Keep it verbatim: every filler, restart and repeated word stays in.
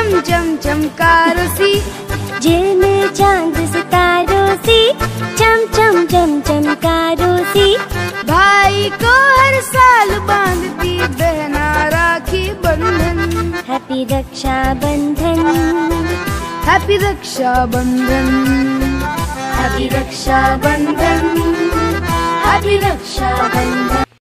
चम चम चमकारों सी, झिलमिल चांद सितारों सी, चम चम चम चमकारों सी। भाई को हर साल बांधती बहना राखी बंधन, हैप्पी रक्षा बंधन, हैप्पी रक्षा बंधन, हैप्पी रक्षा बंधन, हैप्पी रक्षा बंधन।